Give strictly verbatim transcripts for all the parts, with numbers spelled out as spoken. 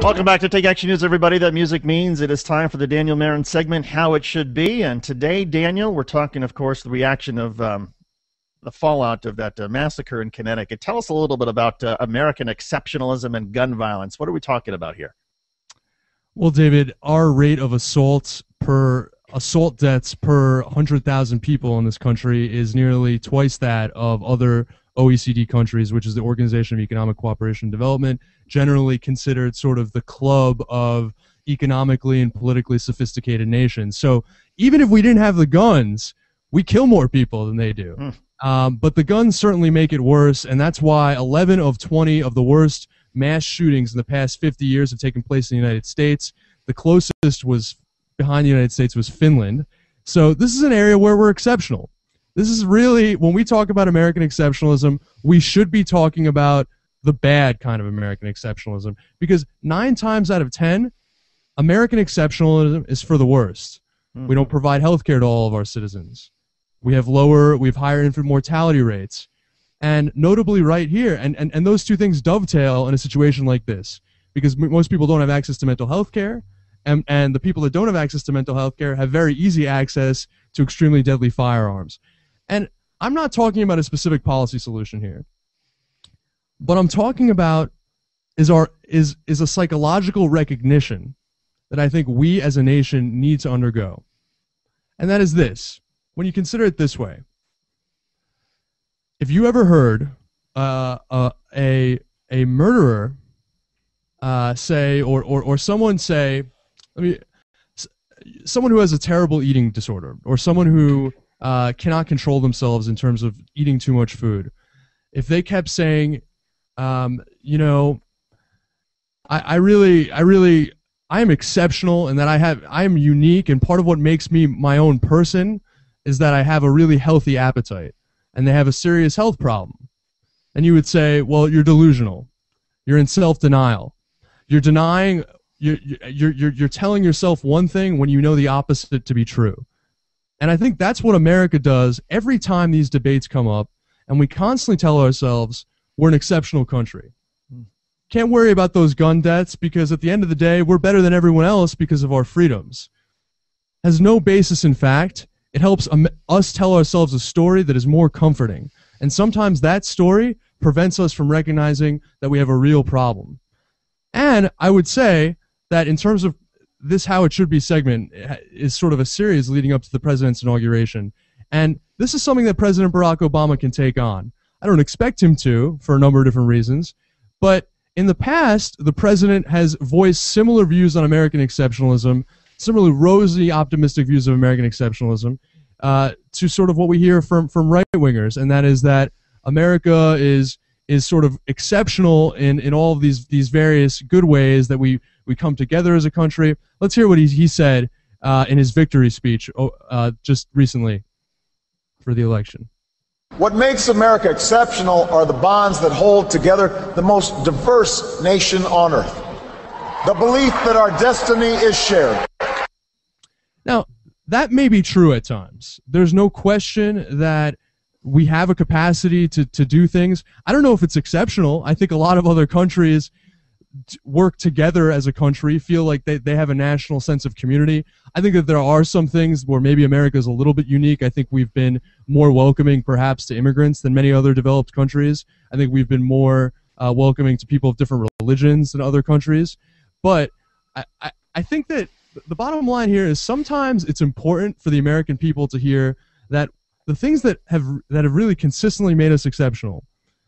Welcome back to Take Action News, everybody. That music means it is time for the Daniel Marin segment, How It Should Be. And today, Daniel, we're talking, of course, the reaction of um, the fallout of that uh, massacre in Connecticut. Tell us a little bit about uh, American exceptionalism and gun violence. What are we talking about here? Well, David, our rate of assaults per assault deaths per one hundred thousand people in this country is nearly twice that of other O E C D countries, which is the Organization of Economic Cooperation and Development, generally considered sort of the club of economically and politically sophisticated nations. So even if we didn't have the guns, we kill more people than they do. Mm. Um, but the guns certainly make it worse, and that's why eleven of twenty of the worst mass shootings in the past fifty years have taken place in the United States. The closest was behind the United States was Finland. So this is an area where we're exceptional. This is really, when we talk about American exceptionalism, we should be talking about the bad kind of American exceptionalism, because nine times out of ten, American exceptionalism is for the worst. Mm-hmm. We don't provide health care to all of our citizens. We have lower, we have higher infant mortality rates. And notably right here, and, and, and those two things dovetail in a situation like this, because m most people don't have access to mental health care, and, and the people that don't have access to mental health care have very easy access to extremely deadly firearms. And I'm not talking about a specific policy solution here. What I'm talking about is our is is a psychological recognition that I think we as a nation need to undergo. And that is this. When you consider it this way, if you ever heard uh, uh, a a murderer uh, say, or, or or someone say, I mean, someone who has a terrible eating disorder, or someone who uh, cannot control themselves in terms of eating too much food, if they kept saying, um, you know, I, I really, I really, I am exceptional, and that I have, I am unique, and part of what makes me my own person is that I have a really healthy appetite, and they have a serious health problem. And you would say, well, you're delusional. You're in self-denial. You're denying, you're, you're, you're, you're telling yourself one thing when you know the opposite to be true. And I think that's what America does every time these debates come up, and we constantly tell ourselves we're an exceptional country. Can't worry about those gun deaths, because at the end of the day, we're better than everyone else because of our freedoms. Has no basis in fact. It helps um, us tell ourselves a story that is more comforting. And sometimes that story prevents us from recognizing that we have a real problem. And I would say that in terms of this How It Should Be segment is sort of a series leading up to the president's inauguration. And this is something that President Barack Obama can take on. I don't expect him to, for a number of different reasons. But in the past, the president has voiced similar views on American exceptionalism, similarly rosy, optimistic views of American exceptionalism, uh, to sort of what we hear from, from right-wingers, and that is that America is is sort of exceptional in, in all of these, these various good ways that we, we come together as a country. Let's hear what he, he said uh, in his victory speech uh, just recently for the election. What makes America exceptional are the bonds that hold together the most diverse nation on earth. The belief that our destiny is shared. Now, that may be true at times. There's no question that we have a capacity to, to do things. I don't know if it's exceptional. I think a lot of other countries work together as a country, feel like they, they have a national sense of community. I think that there are some things where maybe America is a little bit unique. I think we've been more welcoming perhaps to immigrants than many other developed countries. I think we've been more uh, welcoming to people of different religions than other countries. But I, I, I think that the bottom line here is sometimes it's important for the American people to hear that the things that have that have really consistently made us exceptional,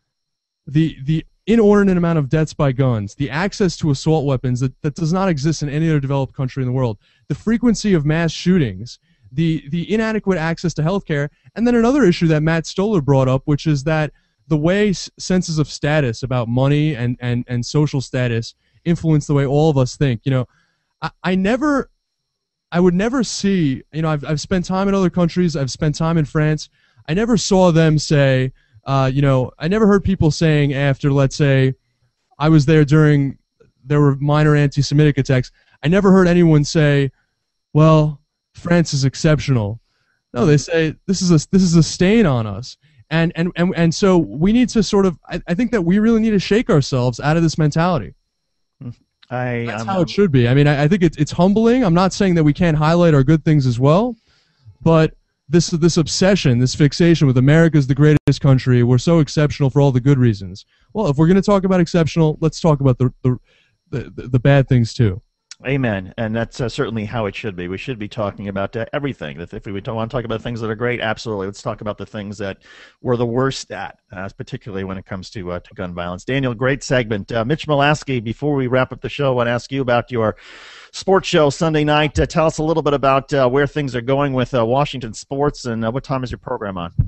the the inordinate amount of deaths by guns, the access to assault weapons that, that does not exist in any other developed country in the world, the frequency of mass shootings, the the inadequate access to health care, and then another issue that Matt Stoller brought up, which is that the way senses of status about money and, and, and social status influence the way all of us think. You know, I, I never... I would never see, you know, I've, I've spent time in other countries, I've spent time in France, I never saw them say, uh, you know, I never heard people saying after, let's say, I was there during, there were minor anti-Semitic attacks, I never heard anyone say, well, France is exceptional. No, they say, this is a, this is a stain on us. And, and, and, and so we need to sort of, I, I think that we really need to shake ourselves out of this mentality. I, That's I'm, how it should be. I mean, I, I think it's it's humbling. I'm not saying that we can't highlight our good things as well, but this this obsession, this fixation with America's the greatest country, we're so exceptional for all the good reasons. Well, if we're going to talk about exceptional, let's talk about the the the, the bad things too. Amen, and that's uh, certainly how it should be. We should be talking about uh, everything. If, if we want to talk about things that are great, absolutely. Let's talk about the things that we're the worst at, uh, particularly when it comes to uh, to gun violence. Daniel, great segment. Uh, Mitch Molaskey, before we wrap up the show, I want to ask you about your sports show Sunday night. Uh, tell us a little bit about uh, where things are going with uh, Washington sports, and uh, what time is your program on?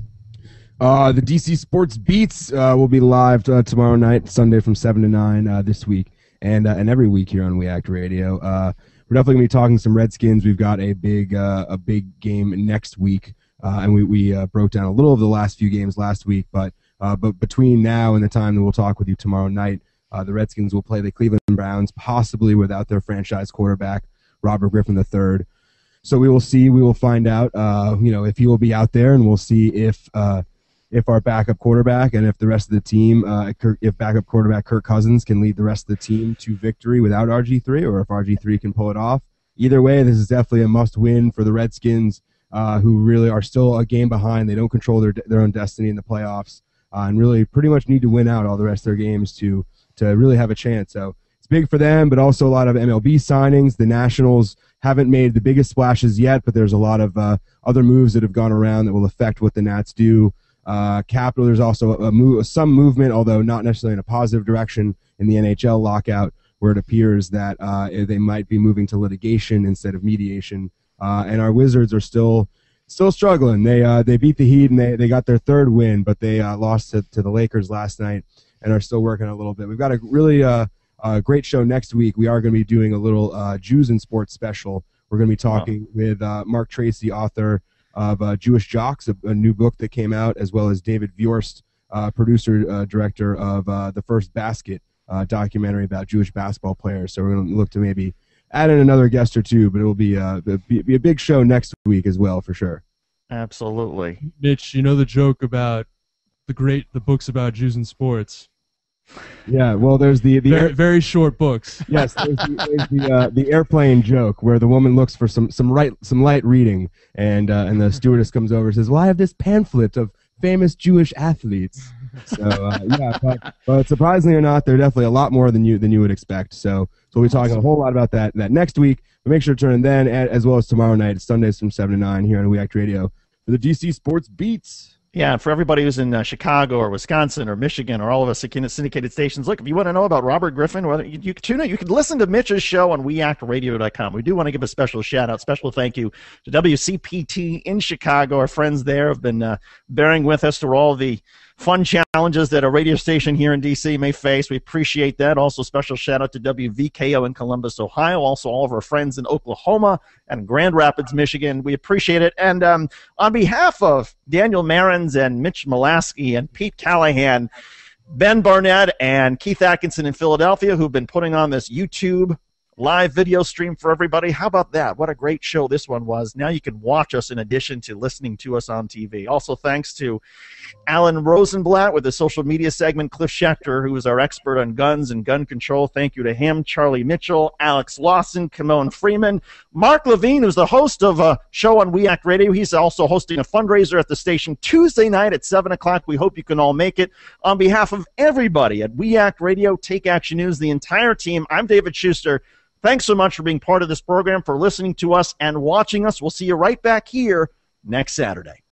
Uh, the D C Sports Beats uh, will be live uh, tomorrow night, Sunday from seven to nine uh, this week. And uh, and every week here on We Act Radio, uh, we're definitely gonna be talking some Redskins. We've got a big uh, a big game next week, uh, and we we uh, broke down a little of the last few games last week. But uh, but between now and the time that we'll talk with you tomorrow night, uh, the Redskins will play the Cleveland Browns, possibly without their franchise quarterback Robert Griffin the third. So we will see. We will find out. Uh, you know, if he will be out there, and we'll see if. Uh, If our backup quarterback and if the rest of the team, uh, if backup quarterback Kirk Cousins can lead the rest of the team to victory without R G three, or if R G three can pull it off. Either way, this is definitely a must-win for the Redskins, uh, who really are still a game behind. They don't control their their own destiny in the playoffs, uh, and really pretty much need to win out all the rest of their games to to really have a chance. So it's big for them, but also a lot of M L B signings. The Nationals haven't made the biggest splashes yet, but there's a lot of uh, other moves that have gone around that will affect what the Nats do. Uh, Capital, there's also a move, some movement, although not necessarily in a positive direction, in the N H L lockout, where it appears that uh, they might be moving to litigation instead of mediation. Uh, and our Wizards are still still struggling. They uh, they beat the Heat and they, they got their third win, but they uh, lost to, to the Lakers last night and are still working a little bit. We've got a really uh, a great show next week. We are going to be doing a little uh, Jews in Sports special. We're going to be talking wow. with uh, Mark Tracy, author of uh, Jewish Jocks, a, a new book that came out, as well as David Vjorst, uh, producer, uh, director of uh, the First Basket uh, documentary about Jewish basketball players. So we're going to look to maybe add in another guest or two, but it'll be, uh, be, be a big show next week as well, for sure. Absolutely. Mitch, you know the joke about the great the books about Jews in sports. Yeah, well, there's the, the very, air, very short books. Yes, there's the there's the, uh, the airplane joke where the woman looks for some some right some light reading, and uh, and the stewardess comes over and says, "Well, I have this pamphlet of famous Jewish athletes." So uh, yeah, but, but surprisingly or not, they're definitely a lot more than you than you would expect. So so we'll be talking a whole lot about that that next week. But make sure to tune in then, as well as tomorrow night, Sundays from seven to nine here on We Act Radio for the D C Sports Beats. Yeah, and for everybody who's in uh, Chicago or Wisconsin or Michigan or all of us syndicated stations, look, if you want to know about Robert Griffin, whether you, you can tune in, you can listen to Mitch's show on we act radio dot com. We do want to give a special shout-out, special thank you to W C P T in Chicago. Our friends there have been uh, bearing with us through all the fun challenges that a radio station here in D C may face. We appreciate that. Also, special shout-out to W V K O in Columbus, Ohio. Also, all of our friends in Oklahoma and Grand Rapids, Michigan. We appreciate it. And um, on behalf of Daniel Marins and Mitch Molaskey and Pete Callahan, Ben Barnett and Keith Atkinson in Philadelphia, who've been putting on this YouTube live video stream for everybody. How about that? What a great show this one was. Now you can watch us in addition to listening to us on T V. Also, thanks to Alan Rosenblatt with the social media segment, Cliff Schechter, who is our expert on guns and gun control. Thank you to him. Charlie Mitchell, Alex Lawson, Kimon Freeman, Mark Levine, who's the host of a show on We Act Radio. He's also hosting a fundraiser at the station Tuesday night at seven o'clock. We hope you can all make it. On behalf of everybody at We Act Radio, Take Action News, the entire team, I'm David Schuster. Thanks so much for being part of this program, for listening to us and watching us. We'll see you right back here next Saturday.